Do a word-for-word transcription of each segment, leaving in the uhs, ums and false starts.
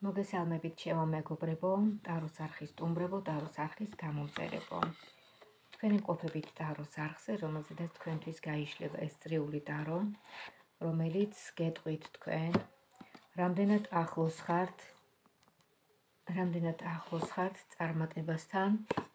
მოგესალმებით ჩემო მეგობრებო, ტაროს არხის სტუმრებო, ტაროს არხის გამომწერებო. თქვენი მყოფებით ტაროს არხზე, რომელზედაც თქვენთვის გაიშლება ეს წრიული ტარო, რომელიც გეტყვით თქვენ, რამდენად ახლოს ხართ, რამდენად ახლოს ხართ წარმატებასთან,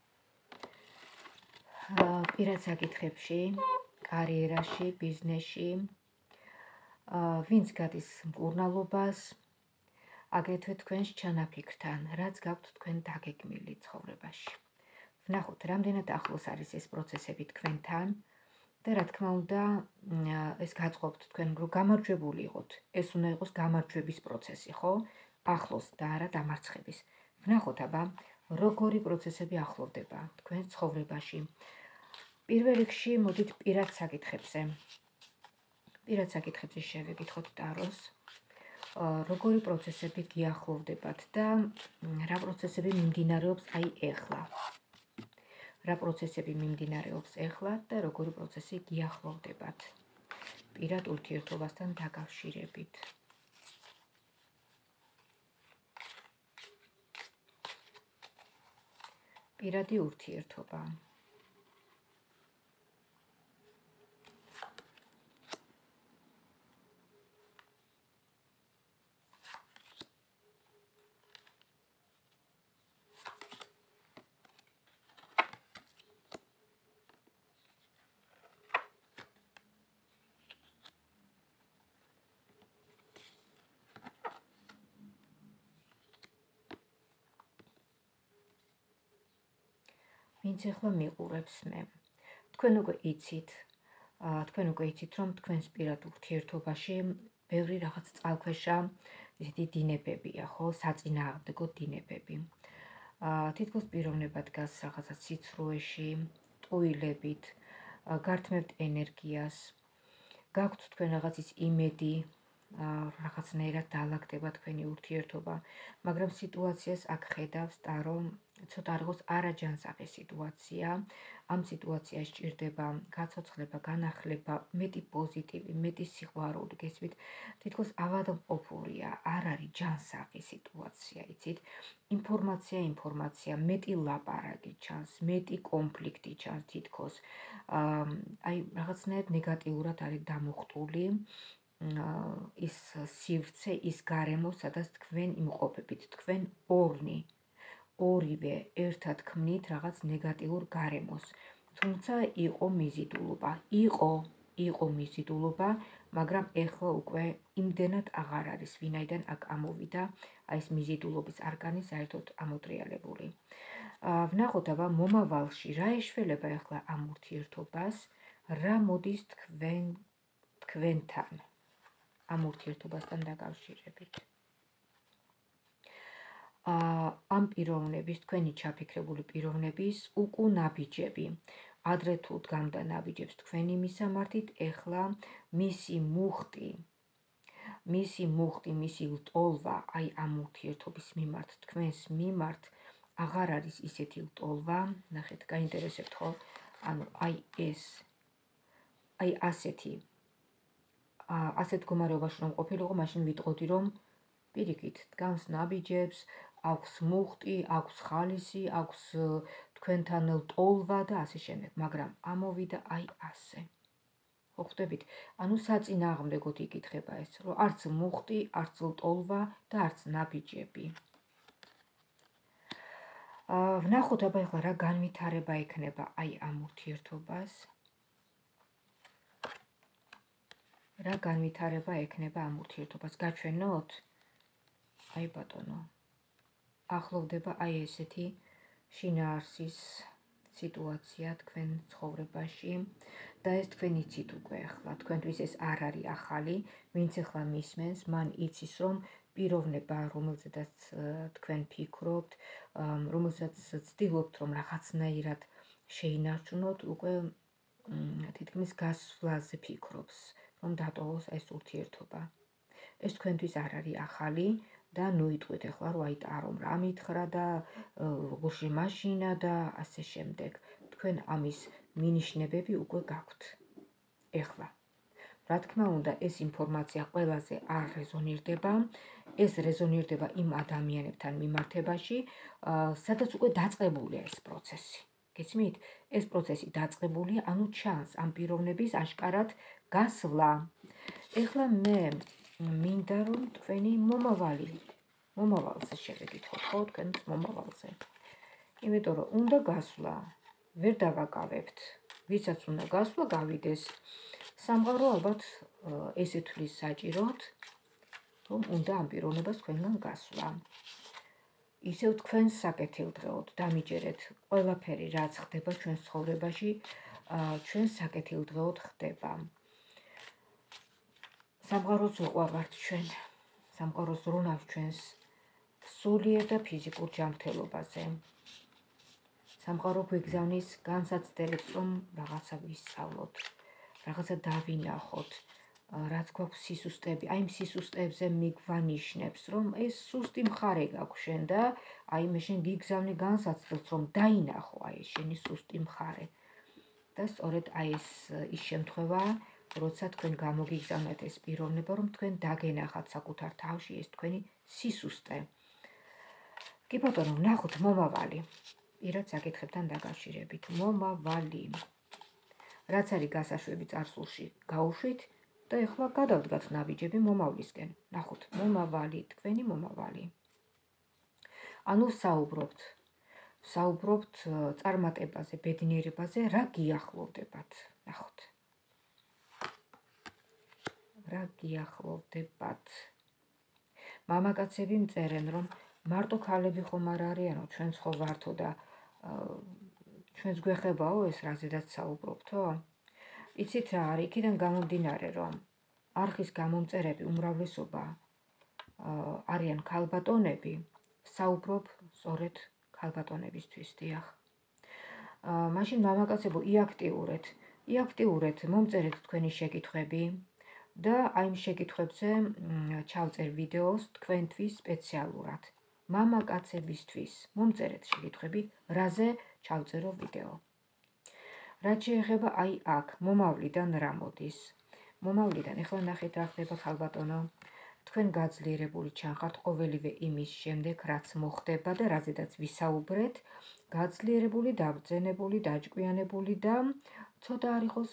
პირად საკითხებში, კარიერაში, ბიზნესში, ვინც გადის მკურნალობას, აგრეთვე თქვენს ჩანაფიქრთან, რაც გაქვთ თქვენ დაგეგმილი ცხოვრებაში. ვნახოთ, რამდენად ახლოს არის ეს პროცესები თქვენთან და რა თქმა უნდა, ეს გაწყობთ თქვენ, რომ გამარჯვებული იყოთ. ეს უნდა იყოს გამარჯვების პროცესი, ხო? ახლოს და არა დამარცხების. ვნახოთ, აბა, როგორი პროცესები ახლოვდება თქვენს ცხოვრებაში. პირველ რიგში მოდით პირად საკითხებზე. პირად საკითხებზე შევეკითხოთ ტაროს. როგორი პროცესები გიახლოვდებათ და რა პროცესები მიმდინარეობს აი ეხლა. რა პროცესები მიმდინარეობს ეხლა და როგორი პროცესი გიახლოვდებათ პირად ურთიერთობასთან დაკავშირებით. პირადი ურთიერთობა. ვინც ახლა მიყურებს მე. თქვენ უკვე იცით, თქვენ უკვე იცით, რომ თქვენს პირად ურთიერთობაში ბევრი რაღაც წყალქვეშა ესეთი დინებებია, ხო, საწინააღმდეგო დინებები. თითქოს პიროვნება დგას რაღაცა სიცრუეში, ტყუილებით, გართმევთ ენერგიას, გაქვთ თქვენ რაღაცის იმედი, რაღაცნაირად დაალაგდება თქვენი ურთიერთობა, მაგრამ სიტუაციას აქ ხედავს ტარო, ცოტა არ იყოს არაჯანსაღი სიტუაცია. ამ სიტუაციაში ჭირდება გაცოცხლება, განახლება, მეტი პოზიტივი, მეტი სიყვარული, გესმით, თითქოს ავადმყოფურია, არ არის ჯანსაღი სიტუაცია, იცით? ინფორმაცია, ინფორმაცია, მეტი ლაპარაკი ჩანს, მეტი კონფლიქტი ჩანს თითქოს. აი, რაღაცნაირად ნეგატიურად არის დამუხტული ის სივრცე, ის გარემო, სადაც თქვენ იმყოფებით, თქვენ ორნი. ორივე ერთად ქმნით რაღაც ნეგატიურ გარემოს. თუმცა იყო მიზიდულობა, იყო, იყო მიზიდულობა, მაგრამ ეხლა უკვე იმდენად აღარ არის, ვინაიდან აქ ამოვიდა აი ეს მიზიდულობის არკანი საერთოდ ამოტრიალებული. ვნახოთ, აბა, მომავალში რა ეშველება ეხლა ამ ურთიერთობას, რა მოდის თქვენ თქვენთან ამ ურთიერთობასთან დაკავშირებით. ამ პიროვნების, თქვენი ჩაფიქრებული პიროვნების უკუნაბიჯები, ადრე თუ დგამდა ნაბიჯებს თქვენი მისამართით, ეხლა მისი მუხტი, მისი მუხტი, მისი ლტოლვა, აი ამ ურთიერთობის მიმართ, თქვენს მიმართ, აღარ არის ისეთი ლტოლვა, ნახეთ, გაინტერესებთ ხო? ანუ აი ეს, აი ასეთი, ასეთ მდგომარეობაში რომ ყოფილიყო, მაშინ ვიტყოდი, რომ პირიქით, დგამს ნაბიჯებს, აქვს მუხტი, აქვს ხალისი, აქვს თქვენთან ლტოლვა და ასე შემდეგ, მაგრამ ამოვიდა აი ასე. ხო ხვდებით? ანუ საწინააღმდეგოდ იკითხება ეს, რომ არც მუხტი, არც ლტოლვა და არც ნაბიჯები. ვნახოთ, აბა, ეხლა რა განვითარება ექნება აი ამ ურთიერთობას. რა განვითარება ექნება ამ ურთიერთობას, გაჩვენოთ? აი ბატონო. ახლოვდება აი ესეთი შინაარსის სიტუაცია თქვენ ცხოვრებაში და ეს თქვენ იცით უკვე ახლა, თქვენთვის ეს არ არის ახალი, ვინც ახლა მისმენს, მან იცის, რომ პიროვნება, რომელზედაც თქვენ ფიქრობთ, რომელსაც ცდილობთ, რომ რაღაცნაირად შეინარჩუნოთ, უკვე თითქმის გასვლაზე ფიქრობს, რომ დატოვოს ეს ურთიერთობა. ეს თქვენთვის არ არის ახალი და ნუ იტყვით ახლა, რომ აი ტარომ რა მითხრა და როგორ მაშინა და ასე შემდეგ. თქვენ ამის მინიშნებები უკვე გაქვთ. ეხლა რა თქმა უნდა, ეს ინფორმაცია ყველაზე არ რეზონირდება, ეს რეზონირდება იმ ადამიანებთან მიმართებაში, სადაც უკვე დაწყებულია ეს პროცესი. გესმით? ეს პროცესი დაწყებულია, ანუ ჩანს ამ პიროვნების აშკარად გასვლა. ეხლა მე მინდა რომ თქვენი მომავალი, მომავალზე შევეკითხოთ, ხო, თქვენ მომავალზე. იმიტომ რომ უნდა გასვლა, ვერ დავაკავებთ. ვისაც უნდა გასვლა, გავიდეს. სამყარო ალბათ ესე თვლის საჭიროდ, რომ უნდა ამ პიროვნებას თქვენგან გასვლა. ისევ თქვენს საკეთილდღეოდ დამიჯერეთ, ყველაფერი რაც ხდება ჩვენს ცხოვრებაში, ჩვენს საკეთილდღეოდ ხდება. სამყაროს უყვართ ჩვენ, სამყაროს ბრუნავ ჩვენს სულიერ და ფიზიკურ ჯანმრთელობაზე. სამყარო გვიგზავნის განსაცდელებს, რომ რაღაცა ვისწავლოთ, რაღაცა დავინახოთ, რაც გვაქვს სისუსტეები, აი იმ სისუსტეებზე მიგვანიშნებს, რომ ეს სუსტი მხარე გაქვს შენ და აი მე შენ გიგზავნე განსაცდელს, რომ დაინახო აი შენი სუსტი მხარე. და სწორედ აი ეს ის შემთხვევაა, როცა თქვენ გამოგიგზავნეთ ეს პიროვნება, რომ თქვენ დაგენახათ საკუთარ თავში ეს თქვენი სისუსტე. კი ბატონო, ვნახოთ მომავალი. პირად საკითხებთან დაკავშირებით, მომავალი. რაც არის გასაშვები წარსულში, გაუშვით და ეხლა გადავდგათ ნაბიჯები მომავლისკენ. ნახოთ, მომავალი, თქვენი მომავალი. ანუ საუბრობთ, საუბრობთ წარმატებაზე, ბედნიერებაზე, რა გიახლოვდებათ. ნახოთ. რა გიახლოვდებათ. მამაკაცები მწერენ, რომ მარტო ქალები ხომ არ არიანო, ჩვენც ხო ვართო და ჩვენც გვეხებაო ეს რაზედაც საუბრობთო? იცით რა არის, იქიდან გამომდინარე, რომ არხის გამომწერები უმრავლესობა არიან ქალბატონები, საუბრობ სწორედ ქალბატონებისთვის, დიახ. მაშინ მამაკაცებო, იაქტიურეთ, იაქტიურეთ, მომწერეთ თქვენი შეკითხვები და აი იმ შეკითხვებზე ჩავწერ ვიდეოს თქვენთვის სპეციალურად. მამაკაცებისთვის მომწერეთ შეკითხვები, რაზე ჩავწერო ვიდეო. რაც შეეხება აი აქ, მომავლიდან რა მოდის. მომავლიდან, ეხლა ნახეთ რა ხდება ქალბატონო. თქვენ გაძლიერებული ჩანხართ ყოველივე იმის შემდეგ, რაც მოხდება და რაზედაც ვისაუბრეთ, გაძლიერებული, დაბრძენებული, დაჭკვიანებული და ცოტა არ იყოს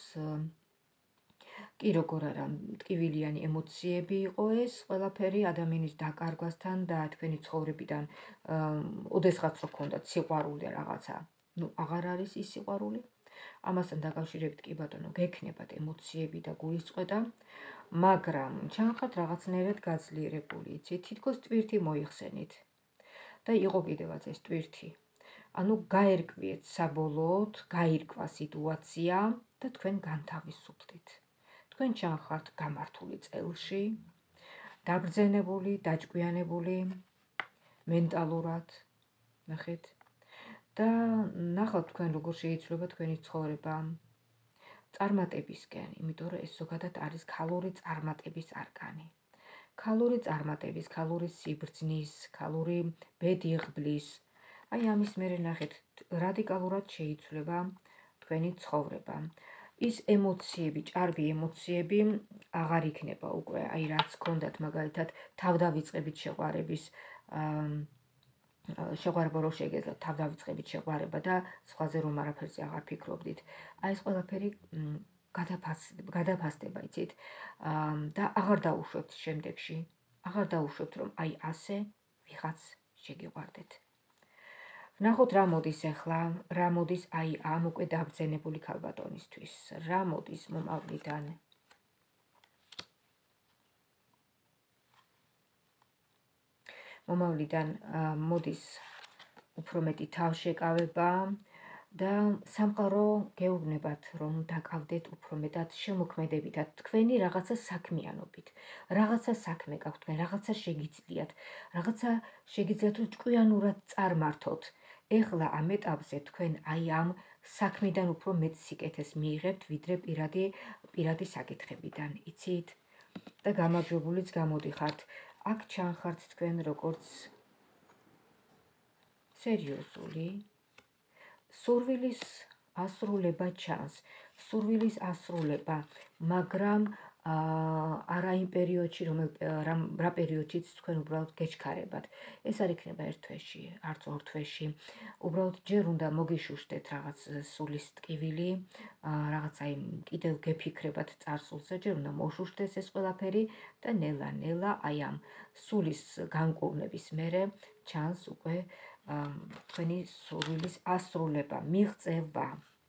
კი როგორ არა, ტკივილიანი ემოციები იყო ეს, ყველაფერი ადამიანის დაკარგვასთან და თქვენი ცხოვრებიდან, ოდესღაც რო გქონდათ სიყვარული რაღაცა, ნუ აღარ არის ის სიყვარული. ამასთან დაკავშირებით კი ბატონო, გექნებათ ემოციები და გულისწყეთა, მაგრამ ჩანხართ რაღაცნაირად გაძლიერებული, იცით, თითქოს ტვირთი მოიხსენით. და იყო კიდევაც ეს ტვირთი. ანუ გაერკვიეთ საბოლოოდ, გაირკვა სიტუაცია და თქვენ განთავისუფლდით. თქვენ ჩანხართ გამართული წელში, დაბრძენებული, დაჭკვიანებული, მენტალურად, ნახეთ. და ნახავთ თქვენ როგორ შეიცვლება თქვენი ცხოვრება წარმატებისკენ, იმიტომ რომ ეს ზოგადად არის ქალური წარმატების არკანი. ქალური წარმატების, ქალური სიბრძნის, ქალური ბედიღბლის. აი ამის მერე ნახეთ, რადიკალურად შეიცვლება თქვენი ცხოვრება. ის ემოციები, ჭარბი ემოციები აღარ იქნება უკვე, აი რაც გქონდათ მაგალითად თავდავიწყებით შეყვარების შეყვარება რო შეგეძლოთ, თავდავიწყებით შეყვარება და სხვაზე რომ არაფერზე აღარ ფიქრობდით. აი ეს ყველაფერი გადაფასდება, იცით, და აღარ დაუშვებთ შემდეგში. აღარ დაუშვებთ, რომ აი ასე ვიღაც შეგიყვარდეთ. ვნახოთ რა მოდის ახლა, რა მოდის აი ამ უკვე დაბრძენებული ქალბატონისთვის. რა მოდის მომავლიდან. მომავლიდან მოდის უფრო მეტი თავშეკავება და სამყარო გეუბნებათ, რომ დაკავდეთ უფრო მეტად შემოქმედებითად, თქვენი რაღაცა საქმიანობით. რაღაცა საქმე გაქვთ თქვენ, რაღაცა შეგიძლიათ, რაღაცა შეგიძლიათ რომ ჭკვიანურად წარმართოთ. ეხლა ამ ეტაპზე თქვენ აი ამ საქმიდან უფრო მეტ სიკეთეს მიიღებთ, ვიდრე პირადი პირადი საკითხებიდან, იცით? და გამარჯვებულიც გამოდიხართ. აქ ჩანხართ თქვენ როგორც სერიოზული სურვილის ასრულება ჩანს, სურვილის ასრულება, მაგრამ არა იმ პერიოდში, რომელ რა პერიოდშიც თქვენ უბრალოდ გეჩქარებათ. ეს არ იქნება ერთ თვეში, არც ორ თვეში. უბრალოდ ჯერ უნდა მოგიშუშტეთ რაღაც სულის ტკივილი, რაღაც აი კიდევ გეფიქრებათ წარსულზე, ჯერ უნდა მოშუშტეს ეს ყველაფერი და ნელა-ნელა აი ამ სულის განკურნების მერე ჩანს უკვე თქვენი სურვილის ასრულება, მიღწევა.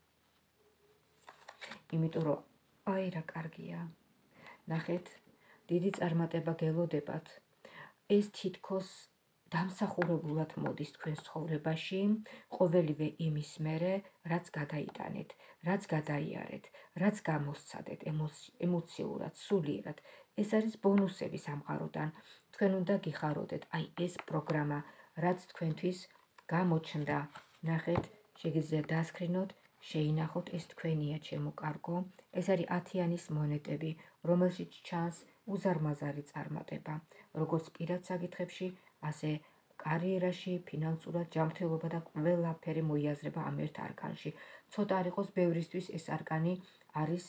იმიტომ რომ აი რა კარგია. ნახეთ, დიდი წარმატება გელოდებათ. ეს თითქოს დამსახურებულად მოდის თქვენს ცხოვრებაში, ყოველივე იმის მერე, რაც გადაიტანეთ, რაც გადაიარეთ, რაც გამოსცადეთ ემოციურად, სულიერად. ეს არის ბონუსები სამყაროდან. თქვენ უნდა გიხაროდეთ აი ეს პროგრამა, რაც თქვენთვის გამოჩნდა. ნახეთ, შეგიძლიათ დასკრინოთ, შეინახოთ, ეს თქვენია, ჩემო კარგო. ეს არის ათიანის მონეტები, რომელშიც ჩანს უზარმაზარი წარმატება, როგორც პირად საკითხებში, ასე კარიერაში, ფინანსურად, ჯანმრთელობა და ყველაფერი მოიაზრება ამ ერთ არკანში. ცოტა არ იყოს ბევრისთვის ეს არკანი არის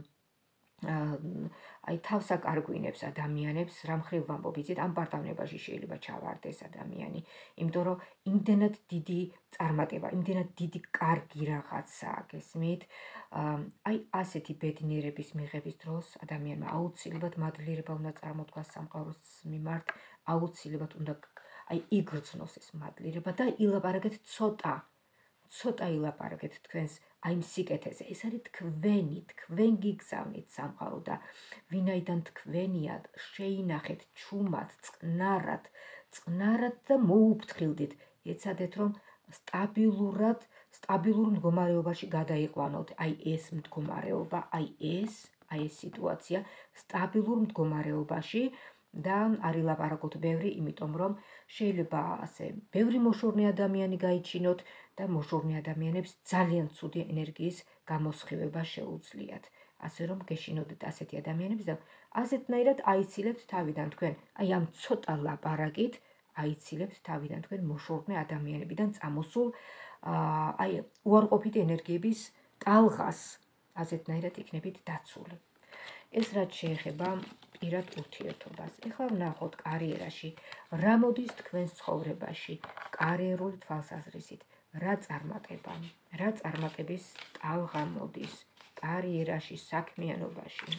აი თავსაკარგვინებს ადამიანებს, რამ ხრივ ვამბობ, იცით, ამ პარტავნებაში შეიძლება ჩავარდეს ადამიანი, იმიტომ რომ იმდენად დიდი წარმატება, იმდენად დიდი კარგი რაღაცაა, გესმით? აი ასეთი ბედნიერების მიღების დროს ადამიანმა აუცილებლად მადლიერება უნდა წარმოთქვას სამყაროს მიმართ, აუცილებლად უნდა აი იგრძნოს ეს მადლიერება და ილაპარაკეთ ცოტა, ცოტა ილაპარაკეთ თქვენს აი იმ სიკეთეზე. ეს არის თქვენი, თქვენ გიგზავნით სამყარო და ვინაიდან თქვენია, შეინახეთ ჩუმად, წყნარად, წყნარად და მოუფრთხილდით. ეცადეთ რომ სტაბილურად, სტაბილურ მდგომარეობაში გადაიყვანოთ აი ეს მდგომარეობა, აი ეს, აი ეს სიტუაცია სტაბილურ მდგომარეობაში და არ ილაპარაკოთ ბევრი, იმიტომ რომ შეიძლება ასე ბევრი მოშორნე ადამიანი გაიჩინოთ და მოშორნე ადამიანებს ძალიან ცუდი ენერგიის გამოსხივება შეუძლიათ. ასე რომ გეშინოდეთ ასეთი ადამიანებს და ასეთნაირად აიცილებთ თავიდან თქვენ, აი ამ ცოტა ლაპარაკით აიცილებთ თავიდან თქვენ მოშორნე ადამიანებიდან წამოსულ აი უარყოფით ენერგიების ტალღას, ასეთნაირად იქნებით დაცული. ეს რაც შეეხება პირად ურთიერთობას. ეხლა ვნახოთ კარიერაში, რა მოდის თქვენს ცხოვრებაში, კარიერული თვალსაზრისით, რა წარმატება, რა წარმატების ტალღა მოდის კარიერაში, საქმიანობაში.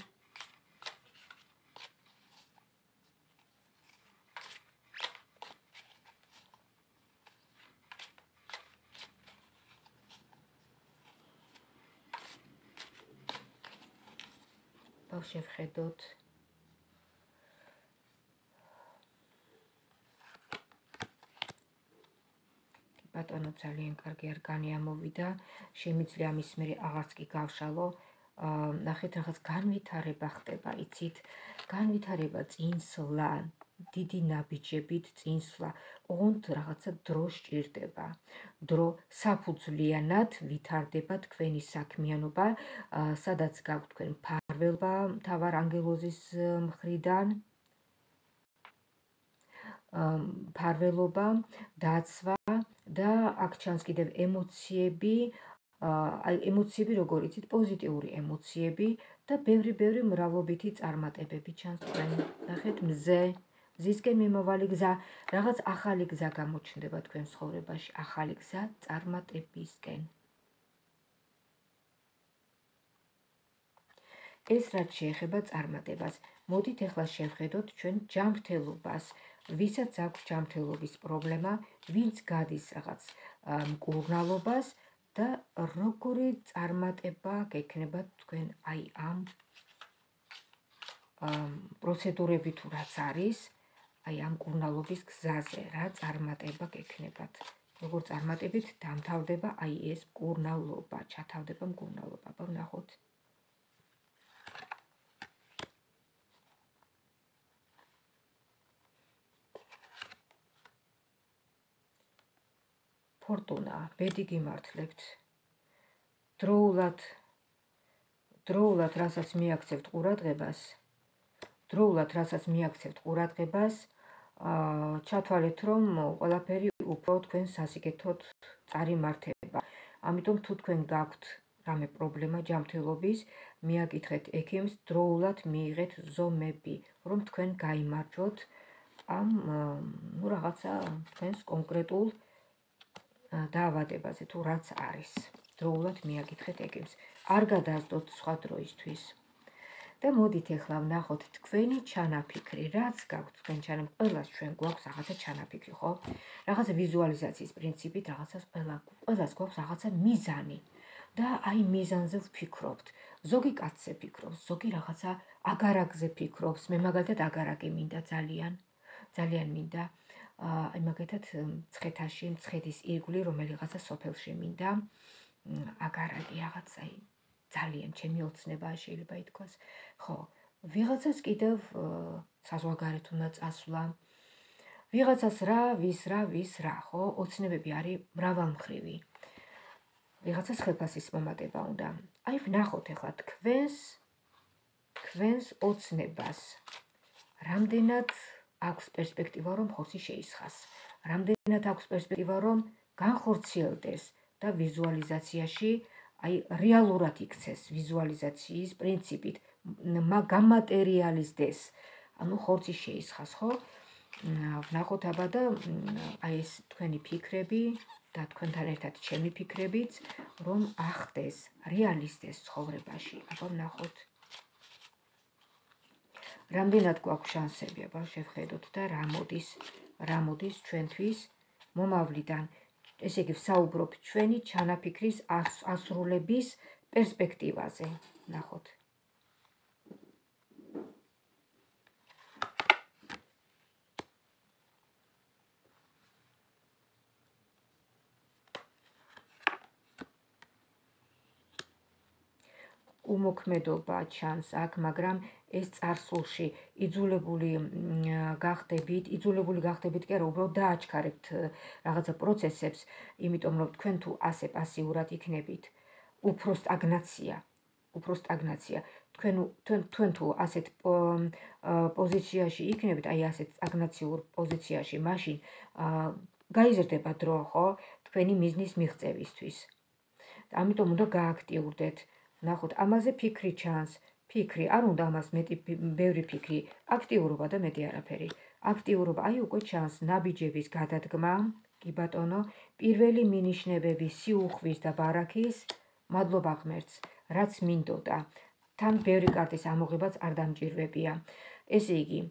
შევხედოთ ბატონო ძალიან კარგი არკანი ამოვიდა, შემიძლია ამის მერე აღარც კი გავშალო, ნახეთ რაღაც განვითარება ხდება, იცით, განვითარება, წინსვლა, დიდი ნაბიჯებით წინსვლა, ოღონდ რაღაცა დრო სჭირდება. დრო საფუძვლიანად ვითარდება თქვენი საქმიანობა, სადაც გაქვთ თქვენ მფარველობა მთავარ ანგელოზის მხრიდან, მფარველობა, დაცვა და აქ ჩანს კიდევ ემოციები, აი ემოციები როგორ იცით, პოზიტიური ემოციები და ბევრი-ბევრი მრავლობითი წარმატებები ჩანს თქვენ. ნახეთ, მზე, მზისკენ მიმავალი გზა, რაღაც ახალი გზა გამოჩნდება თქვენ ცხოვრებაში, ახალი გზა წარმატებისკენ. ეს რაც შეეხება წარმატებას. მოდით ახლა შევხედოთ ჩვენ ჯანმრთელობას. ვისაც აქვს ჯანმრთელობის პრობლემა, ვინც გადის რაღაც მკურნალობას და როგორი წარმატება გექნება თქვენ აი ამ პროცედურები თუ რაც არის, აი ამ მკურნალობის გზაზე, რა წარმატება გექნებათ. როგორ წარმატებით დამთავრდება აი ეს მკურნალობა, ჩათავდება მკურნალობა. ვნახოთ. ფორტუნა, ბედი გიმართლებთ. დროულად, დროულად, რასაც მიაქცევთ ყურადღებას, დროულად, რასაც მიაქცევთ ყურადღებას, ჩათვალეთ, რომ ყველაფერი უფრო თქვენ სასიკეთოდ წარიმართება. ამიტომ თუ თქვენ გაქვთ რამე პრობლემა ჯანმრთელობის, მიაკითხეთ ექიმს, დროულად მიიღეთ ზომები, რომ თქვენ გაიმარჯვოთ ამ ნუ რაღაცა თქვენს კონკრეტულ დაავადებაზე თუ რაც არის. დროულად მიაკითხეთ ექიმს. არ გადაასდოთ სხვა დროისთვის. და მოდით ახლა ვნახოთ თქვენი ჩანაფიქრი, რაც გაქვთ თქვენ ჩანაფიქრი, ყველას ჩვენ გვაქვს რაღაცა ჩანაფიქრი, ხო? რაღაცა ვიზუალიზაციის პრინციპით, რაღაცას ყველა ყველას გვაქვს რაღაცა მიზანი. და აი მიზანზე ვფიქრობთ. ზოგი კაცზე ფიქრობს, ზოგი რაღაცა აგარაკზე ფიქრობს, მე მაგალითად აგარაკი მინდა ძალიან, ძალიან მინდა. აი მაგალითად მცხეთაში, მცხეთის ირგვლივ რომელიღაცა სოფელში მინდა აგარაკი რაღაცა ძალიან ჩემი ოცნებაა შეიძლება ითქვას. ხო, ვიღაცას კიდევ საზღვარგარეთ უნდა წასვლა. ვიღაცას რა, ვის რა, ვის რა, ხო? ოცნებები არის მრავალმხრივი. ვიღაცას ხელფასის მომატება უნდა. აი ვნახოთ ახლა თქვენს თქვენს ოცნებას. რამდენად აქვს პერსპექტივა რომ ხორცი შეისხას. რამდენად აქვს პერსპექტივა რომ განხორციელდეს და ვიზუალიზაციაში აი რეალურად იქცეს ვიზუალიზაციის პრინციპით გამატერიალიზდეს. ანუ ხორცი შეისხას, ხო? ვნახოთ აბა და აი ეს თქვენი ფიქრები და თქვენთან ერთად ჩემი ფიქრებიც რომ ახდეს, რეალიზდეს ცხოვრებაში. აბა ვნახოთ. რამდენად გვაქვს შანსები, აბა შევხედოთ და რა მოდის, რა მოდის ჩვენთვის მომავლიდან. ესე იგი ვსაუბრობ ჩვენი ჩანაფიქრის ასრულების პერსპექტივაზე. ნახოთ. უმოქმედობა ჩანს აქ, მაგრამ ეს წარსულში იძულებული გახდებით, იძულებული გახდებით კი არა, უბრალოდ დააჩქარებთ რაღაცა პროცესებს, იმიტომ რომ თქვენ თუ ასე პასიურად იქნებით, უფრო სტაგნაცია, უფრო სტაგნაცია. თქვენ თქვენ თუ ასეთ პოზიციაში იქნებით, აი ასეთ სტაგნაციურ პოზიციაში, მაშინ გაიზრდება დრო, ხო, თქვენი მიზნის მიღწევისთვის. ამიტომ უნდა გააქტიურდეთ. ნახოთ, ამაზე ფიქრი ჩანს. ფიქრი, არ უნდა ამას მეტი ბევრი ფიქრი, აქტიურობა და მეტი არაფერი. აქტიურობა, აი უკვე ჩანს ნაბიჯების გადადგმა, კი ბატონო, პირველი მინიშნებები სიუხვის და ბარაქის, მადლობა ღმერთს, რაც მინდოდა. თან ბევრი კარტის ამოღებაც არ დამჭირვებია. ესე იგი,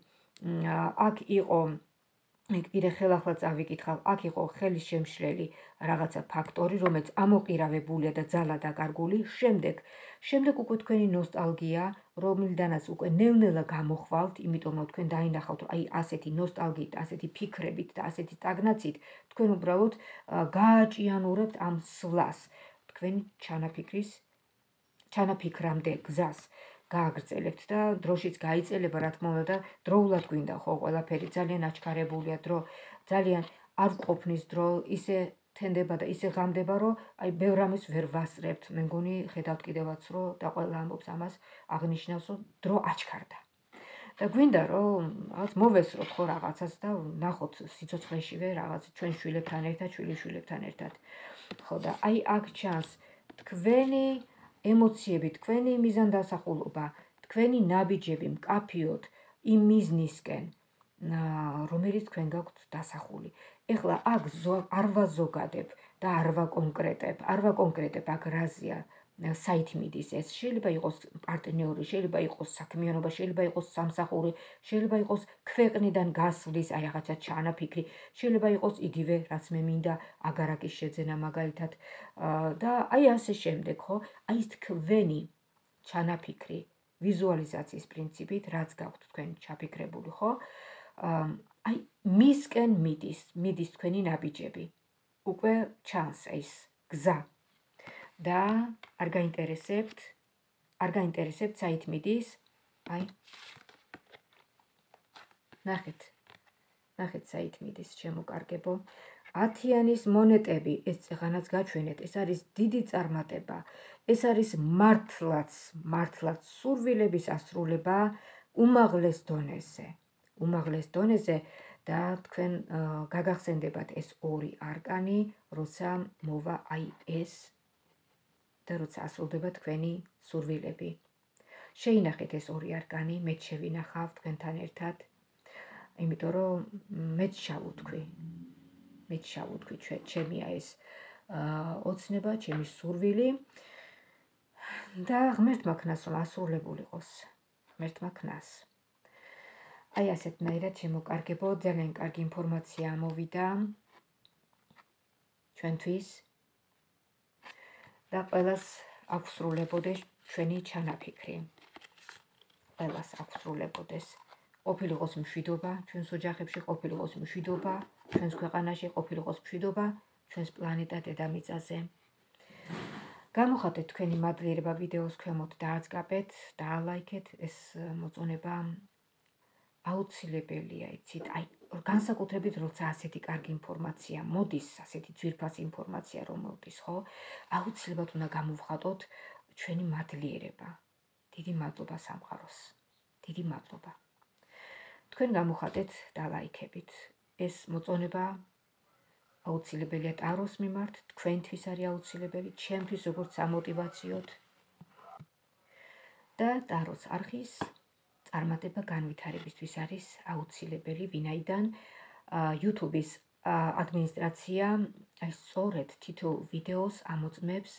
აქ იყო კიდე ხელახლა წავიკითხავ, აქ იყო ხელის შემშლელი რაღაცა ფაქტორი, რომელიც ამოყირავებულია და ძალა დაკარგული. შემდეგ, შემდეგ უკვე თქვენი ნოსტალგია, რომლიდანაც უკვე ნელ-ნელა გამოხვალთ, იმიტომ რომ თქვენ დაინახავთ, აი ასეთი ნოსტალგიით, ასეთი ფიქრებით და ასეთი სტაგნაციით, თქვენ უბრალოდ გააჭიანურებთ ამ სვლას, თქვენი ჩანაფიქრის, ჩანაფიქრამდე გზას. გააგრძელებთ და დროშიც გაიწელება, რა თქმა უნდა და დროულად გვინდა ხო ყველაფერი ძალიან აჩქარებულია დრო, ძალიან არ ყოფნის დრო, ისე თენდება და ისე ღამდება, რომ აი ბევრ ამის ვერ ვასწრებთ. მე მგონი ხედავთ კიდევაც რომ და ყველა ამბობს ამას აღნიშნავს, რომ დრო აჩქარდა. და გვინდა რომ რაღაც მოვესწროთ ხო რაღაცას და ნახოთ სიცოცხლეშივე რაღაც ჩვენ შვილებთან ერთად, შვილიშვილებთან ერთად. ხო და აი აქ ჩანს თქვენი ემოციები, თქვენი მიზანდასახულობა, თქვენი ნაბიჯები მკაფიოდ იმ მიზნისკენ, რომელიც თქვენ გაქვთ დასახული. ეხლა აქ არ ვაზოგადებ და არ ვაკონკრეტებ, არ ვაკონკრეტებ აქ რაზეა საით მიდის ეს. შეიძლება იყოს პარტნიორი, შეიძლება იყოს საქმიანობა, შეიძლება იყოს სამსახური, შეიძლება იყოს ქვეყნიდან გასვლის აი რაღაცა ჩანაფიქრი, შეიძლება იყოს იგივე რაც მე მინდა აგარაკის შეძენა მაგალითად და აი ასე შემდეგ, ხო? აი ეს თქვენი ჩანაფიქრი ვიზუალიზაციის პრინციპით, რაც გაქვთ თქვენ ჩაფიქრებული, ხო? აი მისკენ მიდის, მიდის თქვენი ნაბიჯები. უკვე ჩანს ეს გზა. და არ გაინტერესებთ, არ გაინტერესებთ საით მიდის, აი ნახეთ, ნახეთ საით მიდის, შემოკარგებო. ათიანის მონეტები, ეს წეღანაც გაჩვენეთ, ეს არის დიდი წარმატება, ეს არის მართლაც, მართლაც სურვილების ასრულება უმაღლეს დონეზე, უმაღლეს დონეზე და თქვენ გაგახსენდებათ ეს ორი არკანი, როცა მოვა აი ეს და როცა ასრულდება თქვენი სურვილები. შეინახეთ ეს ორი არკანი, მეც შევინახავ თქვენთან ერთად, იმიტომ რომ მეც შავუთქვი. მეც შავუთქვი, ჩემია ეს ოცნება, ჩემი სურვილი და ღმერთმა ქნას რომ ასრულებული იყოს. ღმერთმა ქნას. აი ასეთნაირად შემოკარგებო, ძალიან კარგი ინფორმაცია ამოვიდა ჩვენთვის და ყველას აქვს სრულებოდეს ჩვენი ჩანაფიქრი. ყველას აქვს სრულებოდეს. ყოფილიყოს მშვიდობა, ჩვენს ოჯახებში ყოფილიყოს მშვიდობა, ჩვენს ქვეყანაში ყოფილიყოს მშვიდობა, ჩვენს პლანეტა დედამიწაზე. გამოხატეთ თქვენი მადლიერება ვიდეოს ქვემოთ, დააწყაბეთ, დაალაიქეთ, ეს მოწონება აუცილებელია, იცით, აი, განსაკუთრებით როცა ასეთი კარგი ინფორმაცია მოდის, ასეთი ძვირფასი ინფორმაცია რომ მოდის, ხო? აუცილებლად უნდა გამოვხატოთ ჩვენი მადლიერება. დიდი მადლობა სამყაროს. დიდი მადლობა. თქვენ გამოხატეთ დაალაიქებით. ეს მოწონება აუცილებელია ტაროს მიმართ, თქვენთვის არის აუცილებელი, ჩემთვის როგორც სამოტივაციოდ. და ტაროს არხის წარმატება განვითარებისთვის არის აუცილებელი, ვინაიდან YouTube-ის ადმინისტრაცია აი სწორედ თითოეულ ვიდეოს ამოწმებს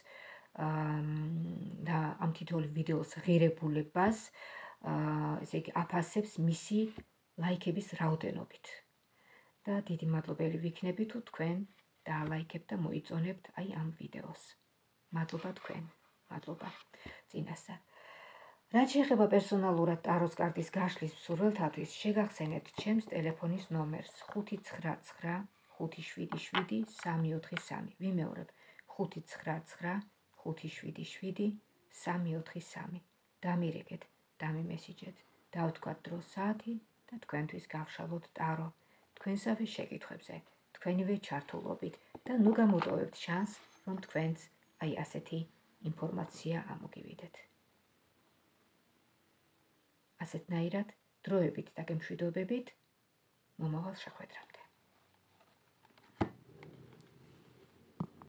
და ამ თითოეულ ვიდეოს ღირებულებას ესე იგი აფასებს მისი ლაიქების რაოდენობით. და დიდი მადლობელი ვიქნები თუ თქვენ დაალაიქებთ და მოიწონებთ აი ამ ვიდეოს. მადლობა თქვენ. მადლობა წინასწარ. რაც შეეხება პერსონალურად ტაროს კარტის გაშლის მსურველთათვის, შეგახსენებთ ჩემს ტელეფონის ნომერს ხუთი ცხრა ცხრა ხუთი შვიდი შვიდი სამი ოთხი სამი. ვიმეორებ ხუთი ცხრა ცხრა ხუთი შვიდი შვიდი სამი ოთხი სამი. დამირეკეთ, დამიმესიჯეთ, დავთქვათ დრო საათი და თქვენთვის გავშალოთ ტარო. თქვენსავე შეკითხვებზე, თქვენივე ჩართულობით და ნუ გამოტოვებთ შანსს, რომ თქვენც აი ასეთი ინფორმაცია ამოგივიდეთ. ასეთნაირად დროებით და გემშვიდობებით მომავალ შეხვედრამდე.